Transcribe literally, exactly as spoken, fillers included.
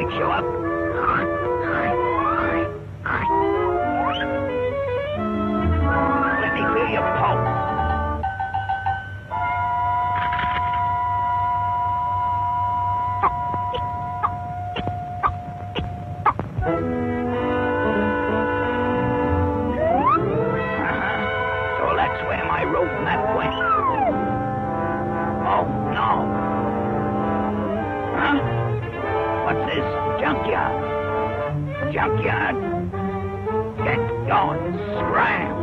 fix you up. Let me feel your pulse. So that's where my road map went. Oh, no. Huh? What's this? Junkyard. Junkyard. Get going. Scram.